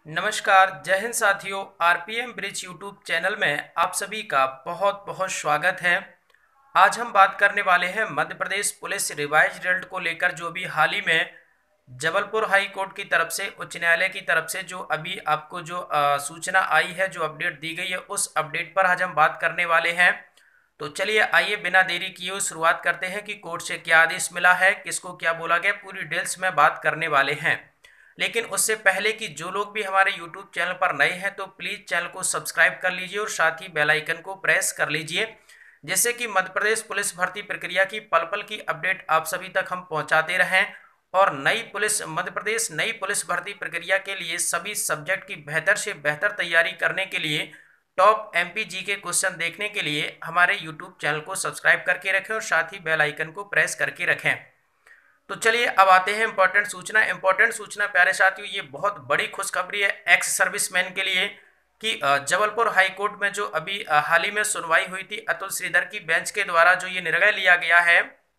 नमस्कार, जय हिंद साथियों। आरपीएम ब्रिज यूट्यूब चैनल में आप सभी का बहुत बहुत स्वागत है। आज हम बात करने वाले हैं Madhya Pradesh police revise result को लेकर, जो भी हाल ही में जबलपुर हाई कोर्ट की तरफ से, उच्च न्यायालय की तरफ से जो अभी आपको जो सूचना आई है, जो अपडेट दी गई है, उस अपडेट पर आज हम बात करने वाले हैं। तो चलिए आइए बिना देरी किए हुए शुरुआत करते हैं कि कोर्ट से क्या आदेश मिला है, किसको क्या बोला गया, पूरी डिटेल्स में बात करने वाले हैं। लेकिन उससे पहले कि जो लोग भी हमारे यूट्यूब चैनल पर नए हैं तो प्लीज़ चैनल को सब्सक्राइब कर लीजिए और साथ ही बेल आइकन को प्रेस कर लीजिए, जिससे कि मध्य प्रदेश पुलिस भर्ती प्रक्रिया की पल पल की अपडेट आप सभी तक हम पहुंचाते रहें। और मध्य प्रदेश नई पुलिस भर्ती प्रक्रिया के लिए सभी सब्जेक्ट की बेहतर से बेहतर तैयारी करने के लिए, टॉप एमपी के क्वेश्चन देखने के लिए हमारे यूट्यूब चैनल को सब्सक्राइब करके रखें और साथ ही बेल आइकन को प्रेस करके रखें। तो चलिए अब आते हैं इंपॉर्टेंट सूचना प्यारे साथियों, ये बहुत बड़ी खुशखबरी है एक्स सर्विसमैन के लिए कि जबलपुर हाई कोर्ट में जो अभी हाल ही में सुनवाई हुई थी, अतुल श्रीधर की बेंच के द्वारा जो ये निर्णय लिया गया है,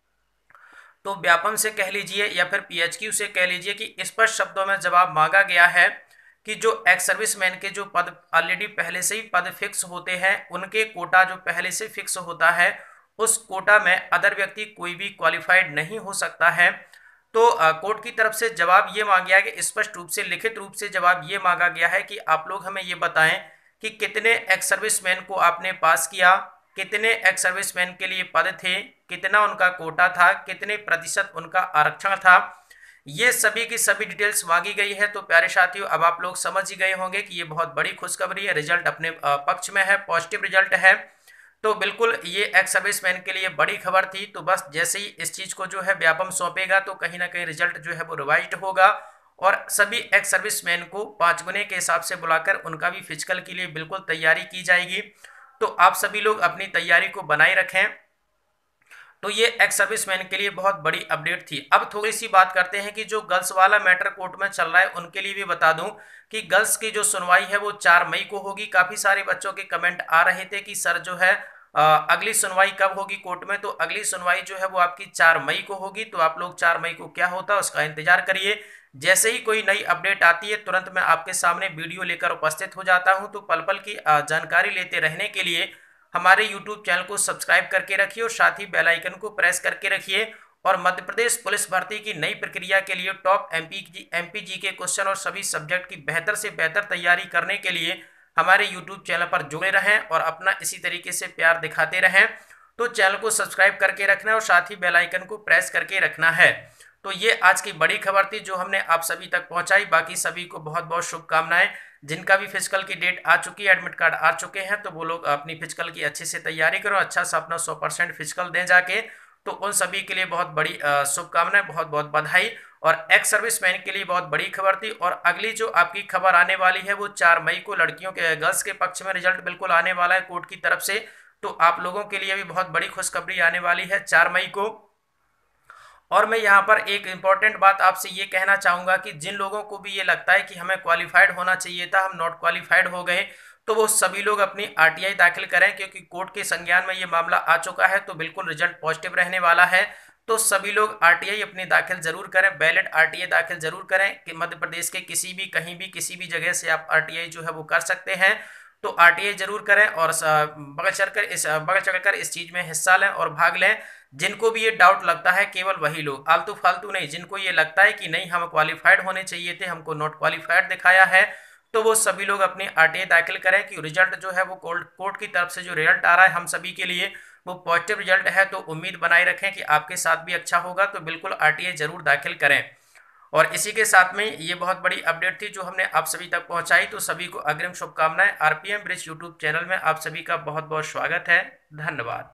तो व्यापम से कह लीजिए या फिर पीएचक्यू से कह लीजिए कि स्पष्ट शब्दों में जवाब मांगा गया है कि जो एक्स सर्विसमैन के जो पद ऑलरेडी पहले से ही पद फिक्स होते हैं, उनके कोटा जो पहले से फिक्स होता है, उस कोटा में अदर व्यक्ति कोई भी क्वालिफाइड नहीं हो सकता है। तो कोर्ट की तरफ से जवाब ये मांगा गया कि स्पष्ट रूप से, लिखित रूप से जवाब ये मांगा गया है कि आप लोग हमें ये बताएं कि कितने एक्स सर्विसमैन को आपने पास किया, कितने एक्स सर्विसमैन के लिए पद थे, कितना उनका कोटा था, कितने प्रतिशत उनका आरक्षण था। ये सभी की सभी डिटेल्स मांगी गई है। तो प्यारे साथियों, अब आप लोग समझ ही गए होंगे कि ये बहुत बड़ी खुशखबरी है, रिजल्ट अपने पक्ष में है, पॉजिटिव रिजल्ट है। तो बिल्कुल ये एक्स सर्विसमैन के लिए बड़ी खबर थी। तो बस जैसे ही इस चीज को जो है व्यापम सौंपेगा तो कहीं ना कहीं रिजल्ट जो है वो रिवाइज्ड होगा और सभी एक्स सर्विसमैन को 5 गुने के हिसाब से बुलाकर उनका भी फिजिकल के लिए बिल्कुल तैयारी की जाएगी। तो आप सभी लोग अपनी तैयारी को बनाए रखें। तो ये एक्स सर्विसमैन के लिए बहुत बड़ी अपडेट थी। अब थोड़ी सी बात करते हैं कि जो गर्ल्स वाला मैटर कोर्ट में चल रहा है, उनके लिए भी बता दूं कि गर्ल्स की जो सुनवाई है वो 4 मई को होगी। काफी सारे बच्चों के कमेंट आ रहे थे कि सर जो है अगली सुनवाई कब होगी कोर्ट में। तो अगली सुनवाई जो है वो आपकी 4 मई को होगी। तो आप लोग 4 मई को क्या होता है उसका इंतजार करिए। जैसे ही कोई नई अपडेट आती है तुरंत मैं आपके सामने वीडियो लेकर उपस्थित हो जाता हूं। तो पल पल की जानकारी लेते रहने के लिए हमारे YouTube चैनल को सब्सक्राइब करके रखिए और साथ ही बेल आइकन को प्रेस करके रखिए। और मध्य प्रदेश पुलिस भर्ती की नई प्रक्रिया के लिए टॉप एमपीजी के क्वेश्चन और सभी सब्जेक्ट की बेहतर से बेहतर तैयारी करने के लिए हमारे YouTube चैनल पर जुड़े रहें और अपना इसी तरीके से प्यार दिखाते रहें। तो चैनल को सब्सक्राइब करके रखना है और साथ ही बेल आइकन को प्रेस करके रखना है। तो ये आज की बड़ी खबर थी जो हमने आप सभी तक पहुंचाई। बाकी सभी को बहुत बहुत शुभकामनाएं। जिनका भी फिजिकल की डेट आ चुकी है, एडमिट कार्ड आ चुके हैं, तो वो लोग अपनी फिजिकल की अच्छे से तैयारी करो, अच्छा सा अपना 100% फिजिकल दें जाके। तो उन सभी के लिए बहुत बड़ी शुभकामनाएं, बहुत बहुत बधाई। और एक्स सर्विसमैन के लिए बहुत बड़ी खबर थी। और अगली जो आपकी खबर आने वाली है वो 4 मई को लड़कियों के गर्ल्स के पक्ष में रिजल्ट बिल्कुल आने वाला है कोर्ट की तरफ से। तो आप लोगों के लिए भी बहुत बड़ी खुशखबरी आने वाली है 4 मई को। और मैं यहाँ पर एक इम्पॉर्टेंट बात आपसे ये कहना चाहूँगा कि जिन लोगों को भी ये लगता है कि हमें क्वालिफाइड होना चाहिए था, हम नॉट क्वालिफाइड हो गए, तो वो सभी लोग अपनी आरटीआई दाखिल करें, क्योंकि कोर्ट के संज्ञान में ये मामला आ चुका है। तो बिल्कुल रिजल्ट पॉजिटिव रहने वाला है। तो सभी लोग आरटीआई अपनी दाखिल जरूर करें, वैलिड आरटीआई दाखिल जरूर करें कि मध्य प्रदेश के किसी भी, कहीं भी, किसी भी जगह से आप आरटीआई जो है वो कर सकते हैं। तो आरटीआई जरूर करें और बढ़ चढ़कर इस चीज में हिस्सा लें और भाग लें। जिनको भी ये डाउट लगता है, केवल वही लोग, आलतू फालतू नहीं, जिनको ये लगता है कि नहीं हम क्वालिफाइड होने चाहिए थे, हमको नॉट क्वालिफाइड दिखाया है, तो वो सभी लोग अपनी आरटीआई दाखिल करें कि रिजल्ट जो है वो कोर्ट की तरफ से जो रिजल्ट आ रहा है हम सभी के लिए वो पॉजिटिव रिजल्ट है। तो उम्मीद बनाए रखें कि आपके साथ भी अच्छा होगा। तो बिल्कुल आरटीआई जरूर दाखिल करें। और इसी के साथ में ये बहुत बड़ी अपडेट थी जो हमने आप सभी तक पहुंचाई। तो सभी को अग्रिम शुभकामनाएं। आरपीएम ब्रिज यूट्यूब चैनल में आप सभी का बहुत बहुत स्वागत है। धन्यवाद।